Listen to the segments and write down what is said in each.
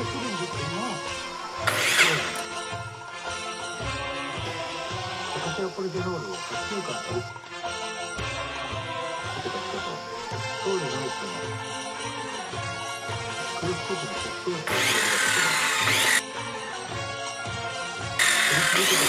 ポリフェノールを8週間受けた人と当時の人のクリストフの血糖値を上げた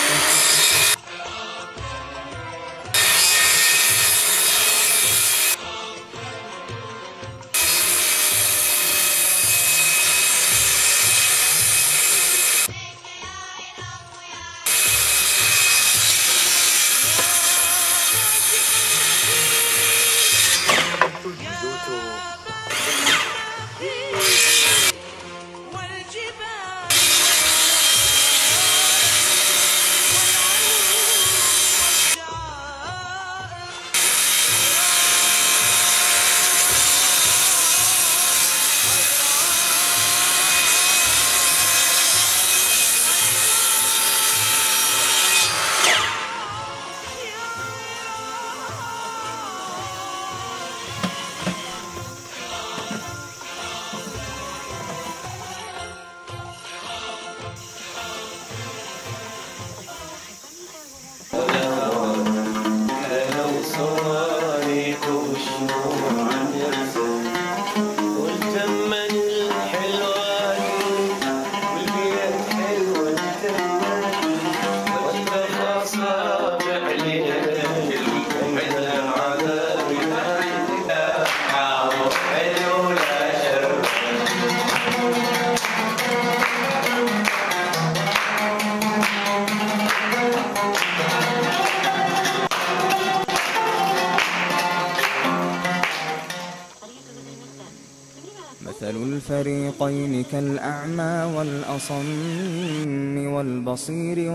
مثل الفريقين كالأعمى والأصم والبصير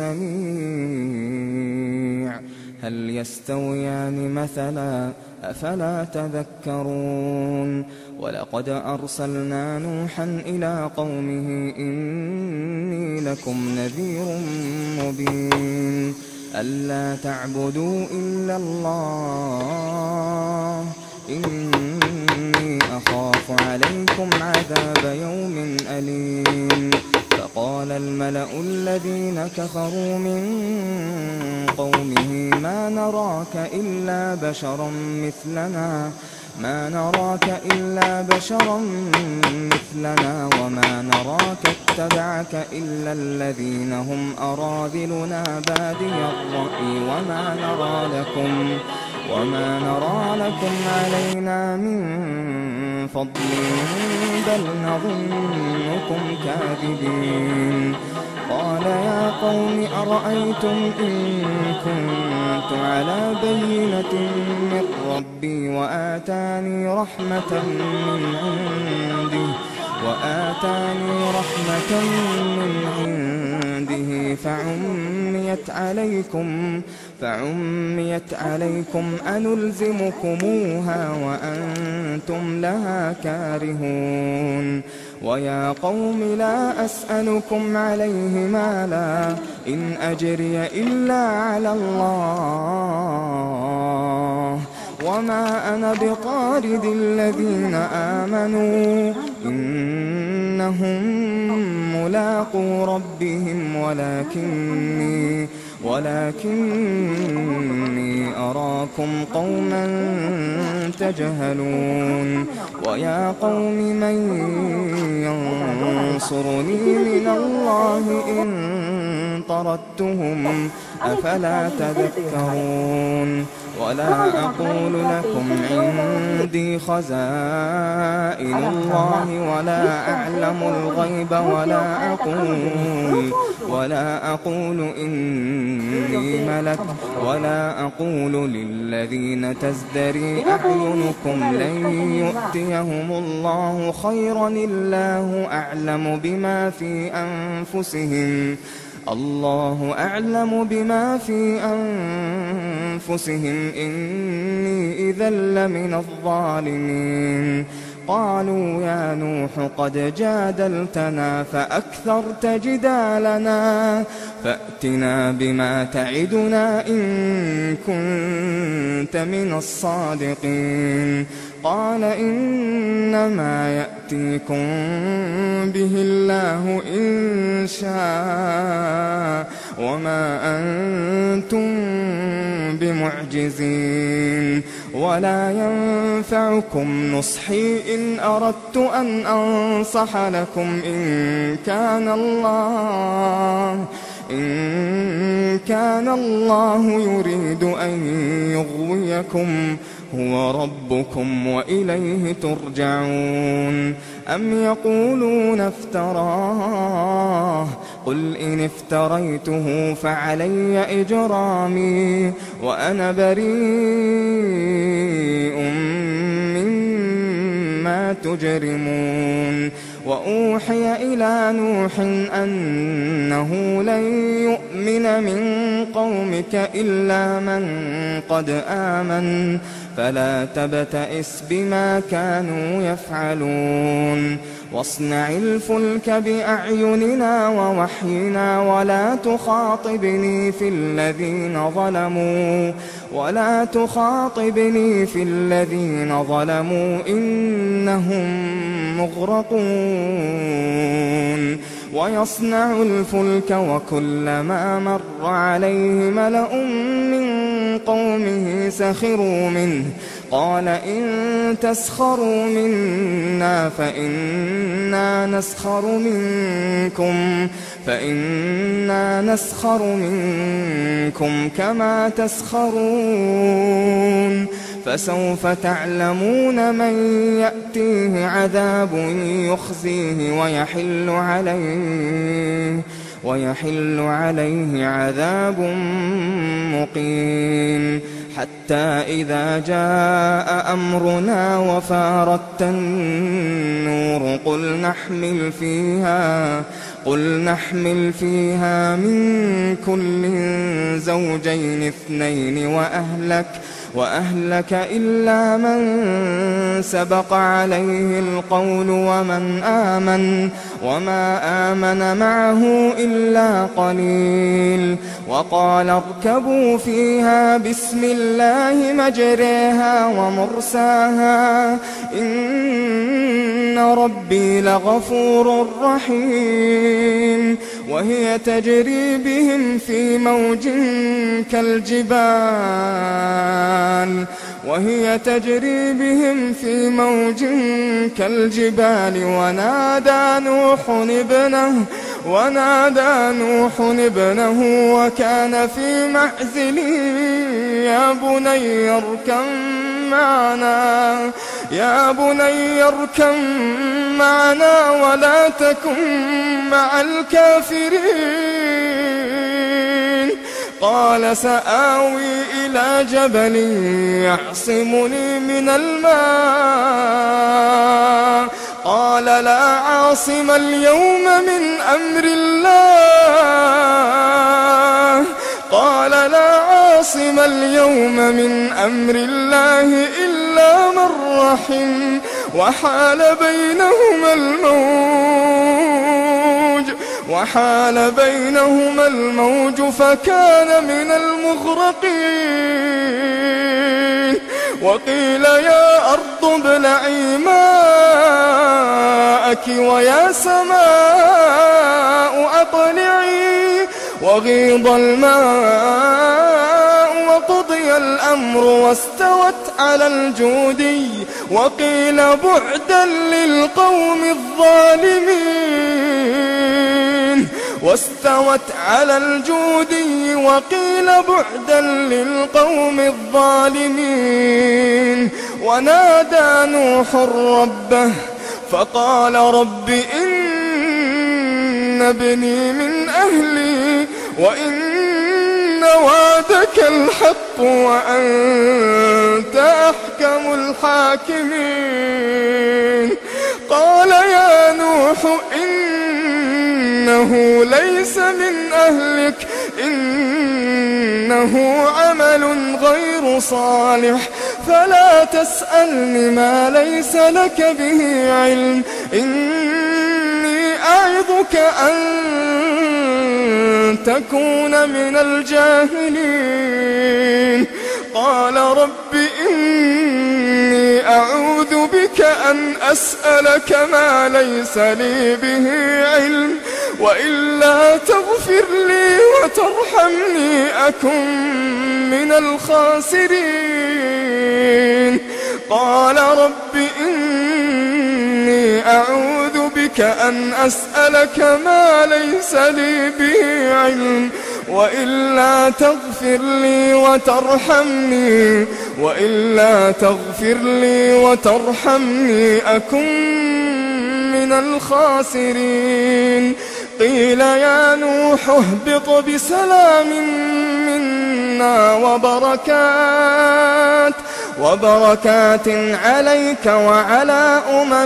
والسميع هل يستويان مثلا أفلا تذكرون ولقد أرسلنا نوحا إلى قومه إني لكم نذير مبين ألا تعبدوا إلا الله إني أخاف عليكم عذاب يوم أليم فقال الملأ الذين كفروا من قومه ما نراك إلا بشرا مثلنا وما نراك اتبعك إلا الذين هم أراذلنا بادي الرأي وما نرى لكم علينا من فضل بل نظنكم كاذبين قال يا قوم أرأيتم إن كنت على بينة من ربي وآتاني رحمة من عنده فعميت عليكم أنلزمكموها وأنتم لها كارهون ويا قوم لا أسألكم عليه مالا إن أجري إلا على الله وما أنا بطارد الذين آمنوا إنهم ملاقو ربهم ولكني أراكم قوما تجهلون ويا قوم من ينصرني من الله إن طردتهم أفلا تذكرون ولا أقول لكم عندي خزائن الله ولا أعلم الغيب ولا أقول إني ملك ولا أقول للذين تزدري أعينكم لن يؤتيهم الله خيرا الله أعلم بما في أنفسهم إني إذا لمن الظالمين قالوا يا نوح قد جادلتنا فأكثرت جدالنا فأتنا بما تعدنا إن كنت من الصادقين قال إنما يأتيكم به الله إن شاء وما أنتم بمعجزين ولا ينفعكم نصحي إن أردت أن أنصح لكم إن كان الله يريد أن يغويكم هو ربكم وإليه ترجعون أم يقولون افتراه قل إن افتريته فعلي إجرامي وأنا بريء مما تجرمون وأوحي إلى نوح أنه لن يؤمن من قومك إلا من قد آمن فلا تبتئس بما كانوا يفعلون واصنع الفلك بأعيننا ووحينا ولا تخاطبني في الذين ظلموا إنهم مغرقون ويصنع الفلك وكلما مر عليه ملأ من قومه سخروا منه قال إن تسخروا منا فإنا نسخر منكم كما تسخرون فسوف تعلمون من يأتيه عذاب يخزيه ويحل عليه عذاب مقيم حتى إذا جاء أمرنا وفارت النور قل نحمل فيها من كل زوجين اثنين وأهلك إلا من سبق عليه القول وما آمن معه إلا قليل وقال اركبوا فيها بسم الله مجريها ومرساها إن ربي لغفور رحيم وهي تجري بهم في موج كالجبال ونادى نوح ابنه وكان في معزل يا بني اركم معنا ولا تكن مع الكافرين قال سآوي إلى جبل يعصمني من الماء قال لا عاصم اليوم من أمر الله إلا من رحم وحال بينهما الموج فكان من المغرقين وقيل يا أرض ابلعي ماءك ويا سماء أقلعي وغيض الماء وقضي الأمر واستوت على الجودي وقيل بعدا للقوم الظالمين ونادى نوح ربه فقال رب إن ابني من أهلي وإن وعدك الحق وأنت أحكم الحاكمين قال يا نوح إنه ليس من أهلك إنه عمل غير صالح فلا تسألني ما ليس لك به علم إني أعظك أن تكون من الجاهلين قال رب إني أعوذ أن أسألك ما ليس لي به علم وإلا تغفر لي وترحمني أكن من الخاسرين. قال رب إني أعوذ بك أن أسألك ما ليس لي به علم وإلا تغفر لي وترحمني أكن من الخاسرين. قيل يا نوح اهبط بسلام منا وبركات عليك وعلى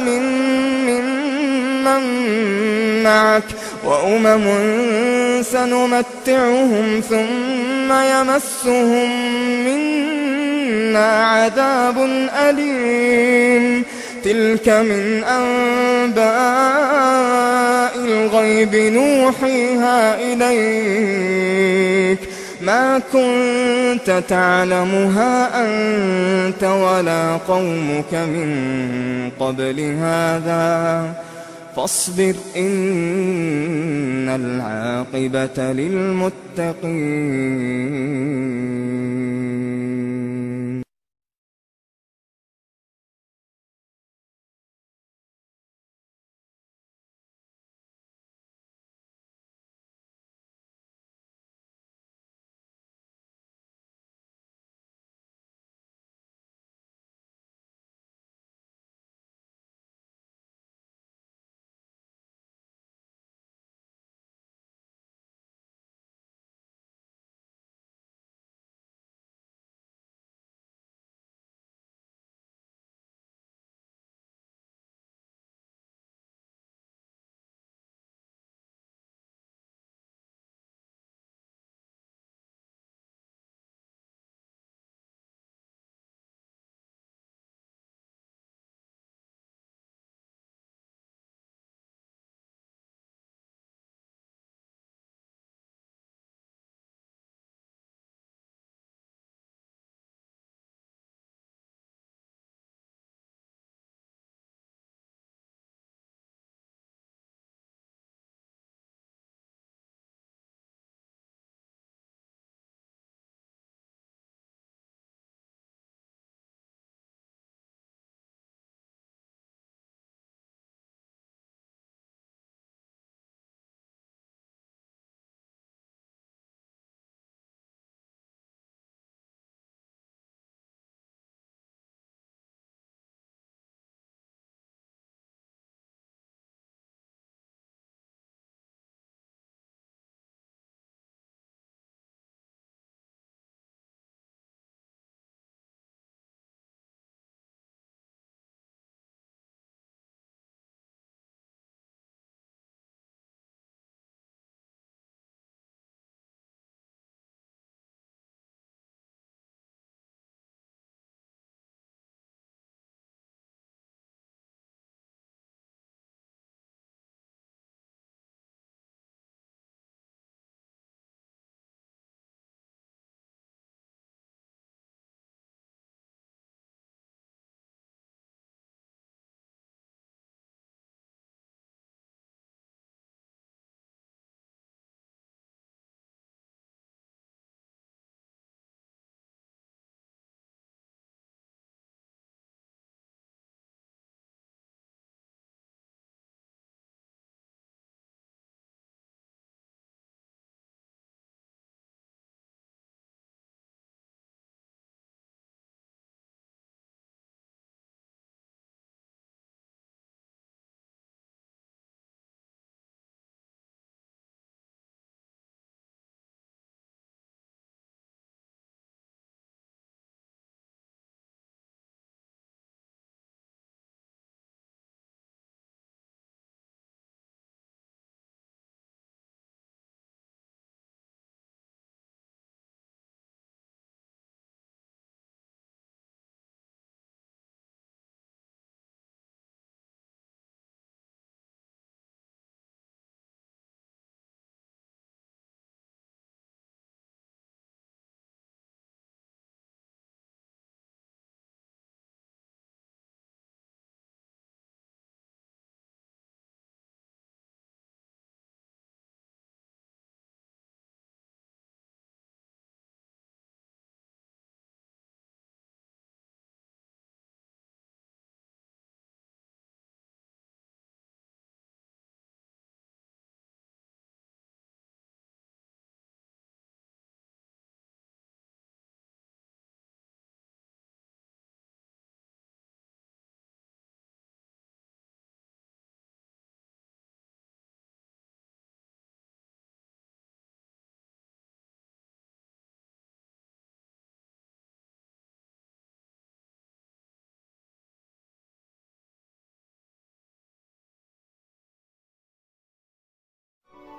ممن معك وأمم سنمتعهم ثم يمسهم منا عذاب أليم. تلك من أنباء الغيب نوحيها إليك ما كنت تعلمها أنت ولا قومك من قبل هذا فاصبر إن العاقبة للمتقين.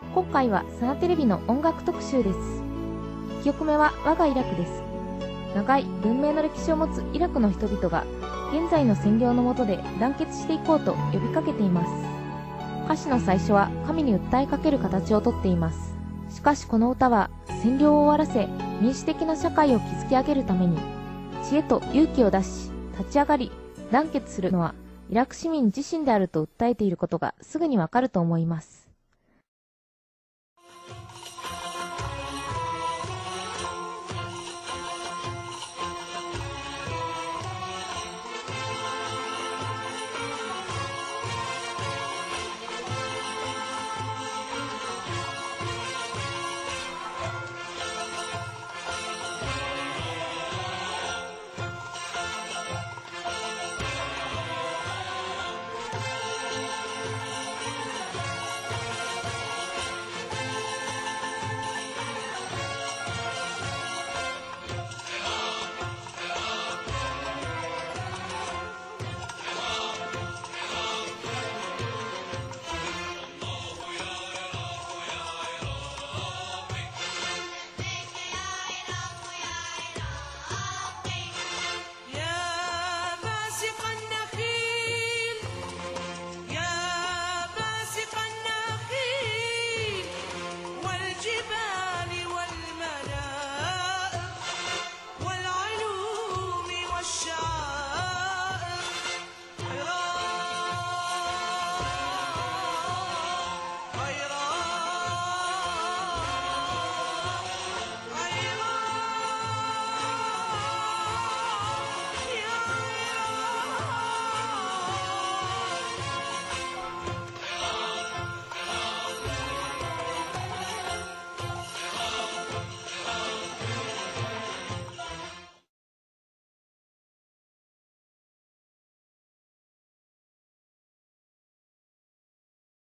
今回はサナテレビの音楽特集です。1曲目は我がイラクです。長い文明の歴史を持つイラクの人々が現在の占領の下で団結していこうと呼びかけています。歌詞の最初は神に訴えかける形をとっています。しかしこの歌は占領を終わらせ民主的な社会を築き上げるために知恵と勇気を出し立ち上がり団結するのはイラク市民自身であると訴えていることがすぐにわかると思います。